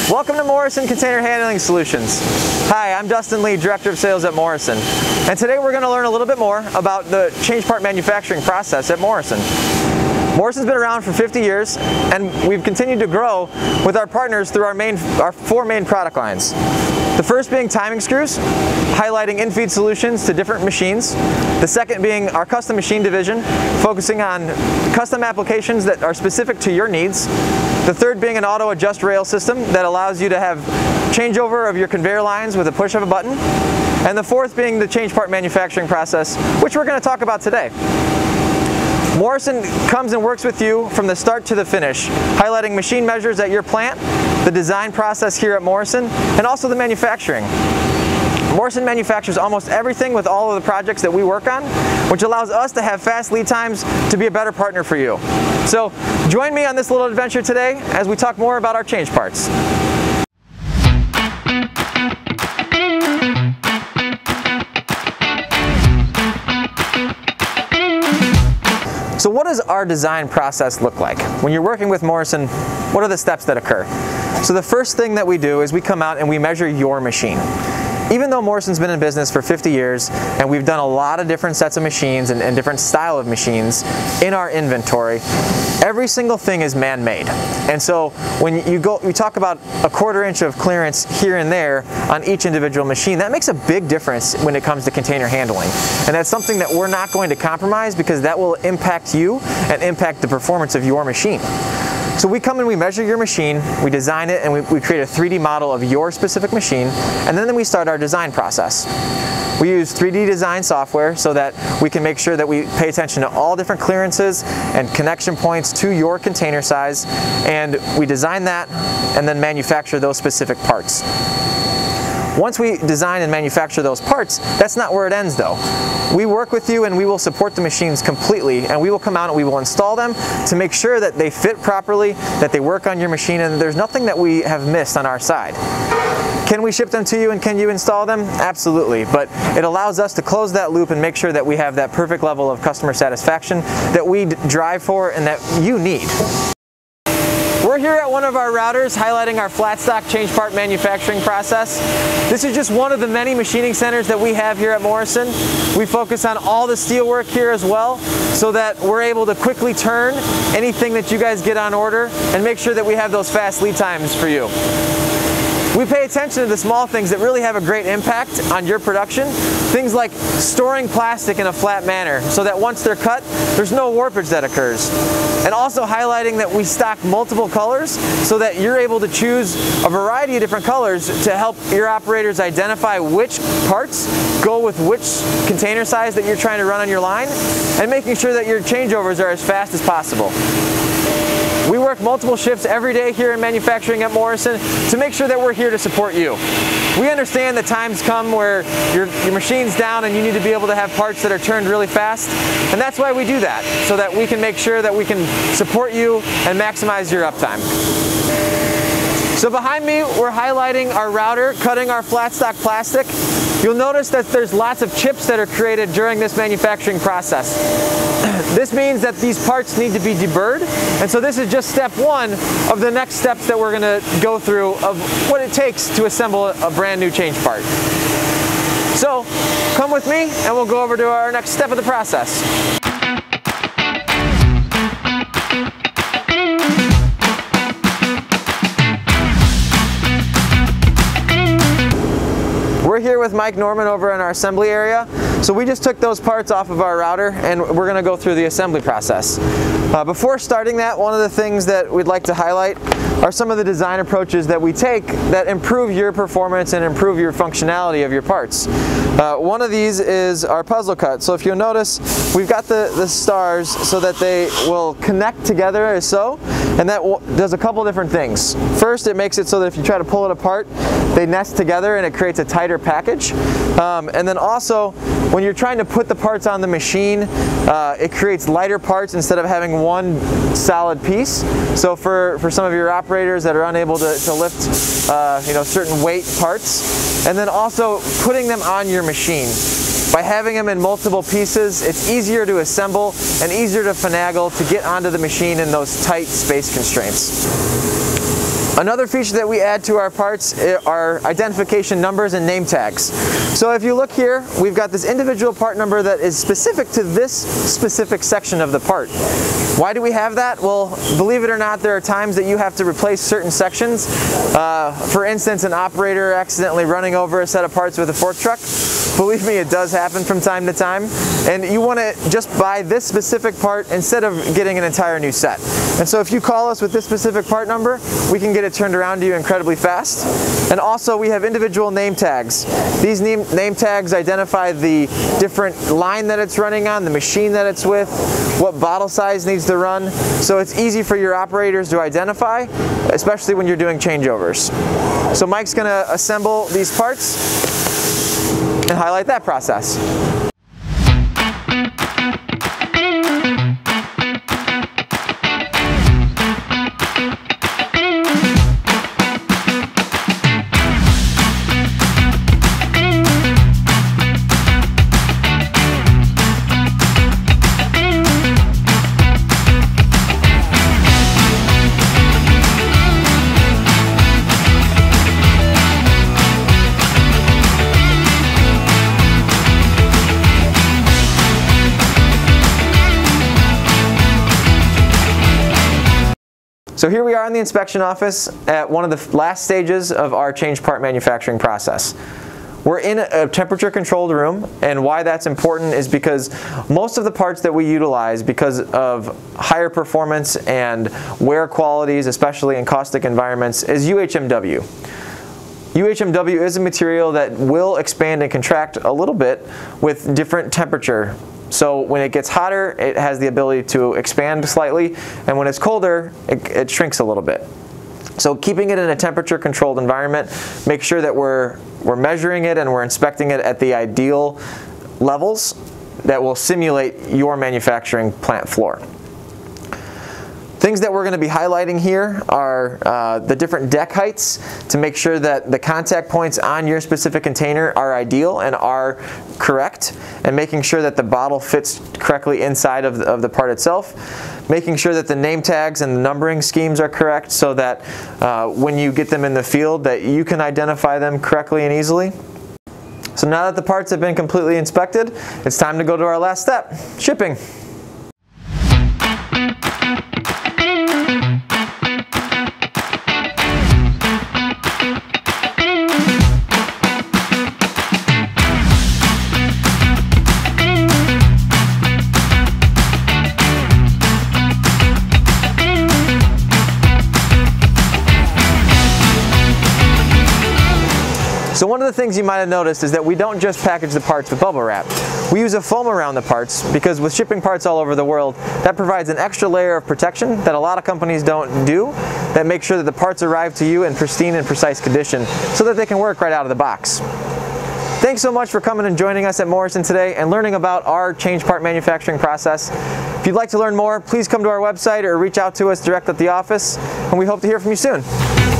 Welcome to Morrison Container Handling Solutions. Hi, I'm Dustin Lee, Director of Sales at Morrison. And today we're going to learn a little bit more about the change part manufacturing process at Morrison. Morrison's been around for 50 years, and we've continued to grow with our partners through our four main product lines. The first being timing screws, highlighting in-feed solutions to different machines. The second being our custom machine division, focusing on custom applications that are specific to your needs. The third being an auto adjust rail system that allows you to have changeover of your conveyor lines with a push of a button. And the fourth being the change part manufacturing process, which we're going to talk about today. Morrison comes and works with you from the start to the finish, highlighting machine measures at your plant, the design process here at Morrison, and also the manufacturing. Morrison manufactures almost everything with all of the projects that we work on, which allows us to have fast lead times to be a better partner for you. So join me on this little adventure today as we talk more about our change parts. So what does our design process look like? When you're working with Morrison, what are the steps that occur? So the first thing that we do is we come out and we measure your machine. Even though Morrison's been in business for 50 years and we've done a lot of different sets of machines and different style of machines in our inventory, every single thing is man-made. And so when you talk about a 1/4 inch of clearance here and there on each individual machine, that makes a big difference when it comes to container handling. And that's something that we're not going to compromise because that will impact you and impact the performance of your machine. So we come and we measure your machine, we design it, and we create a 3D model of your specific machine, and then we start our design process. We use 3D design software so that we can make sure that we pay attention to all different clearances and connection points to your container size, and we design that and then manufacture those specific parts. Once we design and manufacture those parts, that's not where it ends though. We work with you and we will support the machines completely, and we will come out and we will install them to make sure that they fit properly, that they work on your machine, and there's nothing that we have missed on our side. Can we ship them to you and can you install them? Absolutely, but it allows us to close that loop and make sure that we have that perfect level of customer satisfaction that we drive for and that you need. We're here at one of our routers highlighting our flat stock change part manufacturing process. This is just one of the many machining centers that we have here at Morrison. We focus on all the steel work here as well so that we're able to quickly turn anything that you guys get on order and make sure that we have those fast lead times for you. We pay attention to the small things that really have a great impact on your production. Things like storing plastic in a flat manner so that once they're cut, there's no warpage that occurs. And also highlighting that we stock multiple colors so that you're able to choose a variety of different colors to help your operators identify which parts go with which container size that you're trying to run on your line, and making sure that your changeovers are as fast as possible. We work multiple shifts every day here in manufacturing at Morrison to make sure that we're here to support you. We understand that times come where your machine's down and you need to be able to have parts that are turned really fast, and that's why we do that, so that we can make sure that we can support you and maximize your uptime. So behind me, we're highlighting our router, cutting our flat stock plastic. You'll notice that there's lots of chips that are created during this manufacturing process. This means that these parts need to be deburred, and so this is just step one of the next steps that we're going to go through of what it takes to assemble a brand new change part. So come with me and we'll go over to our next step of the process. We're here with Mike Norman over in our assembly area. So we just took those parts off of our router and we're going to go through the assembly process. Before starting that, one of the things that we'd like to highlight are some of the design approaches that we take that improve your performance and improve your functionality of your parts. One of these is our puzzle cut. So if you'll notice, we've got the stars so that they will connect together as so, and that does a couple different things. First, it makes it so that if you try to pull it apart, they nest together and it creates a tighter package. And then also, when you're trying to put the parts on the machine, it creates lighter parts instead of having one solid piece. So for some of your operators that are unable to lift certain weight parts, and then also putting them on your machine. By having them in multiple pieces, it's easier to assemble and easier to finagle to get onto the machine in those tight space constraints. Another feature that we add to our parts are identification numbers and name tags. So if you look here, we've got this individual part number that is specific to this specific section of the part. Why do we have that? Well, believe it or not, there are times that you have to replace certain sections. For instance, an operator accidentally running over a set of parts with a fork truck. Believe me, it does happen from time to time. And you want to just buy this specific part instead of getting an entire new set. And so if you call us with this specific part number, we can get it turned around to you incredibly fast. And also we have individual name tags. These name tags identify the different line that it's running on, the machine that it's with, what bottle size needs to run. So it's easy for your operators to identify, especially when you're doing changeovers. So Mike's going to assemble these parts and highlight that process. So here we are in the inspection office at one of the last stages of our change part manufacturing process. We're in a temperature controlled room, and why that's important is because most of the parts that we utilize, because of higher performance and wear qualities, especially in caustic environments, is UHMW. UHMW is a material that will expand and contract a little bit with different temperature. So when it gets hotter, it has the ability to expand slightly, and when it's colder, it shrinks a little bit. So keeping it in a temperature controlled environment, make sure that we're measuring it and we're inspecting it at the ideal levels that will simulate your manufacturing plant floor. Things that we're going to be highlighting here are the different deck heights to make sure that the contact points on your specific container are ideal and are correct, and making sure that the bottle fits correctly inside of the part itself. Making sure that the name tags and the numbering schemes are correct so that when you get them in the field that you can identify them correctly and easily. So now that the parts have been completely inspected, it's time to go to our last step, shipping. So one of the things you might have noticed is that we don't just package the parts with bubble wrap. We use a foam around the parts because with shipping parts all over the world, that provides an extra layer of protection that a lot of companies don't do, that makes sure that the parts arrive to you in pristine and precise condition so that they can work right out of the box. Thanks so much for coming and joining us at Morrison today and learning about our change part manufacturing process. If you'd like to learn more, please come to our website or reach out to us direct at the office, and we hope to hear from you soon.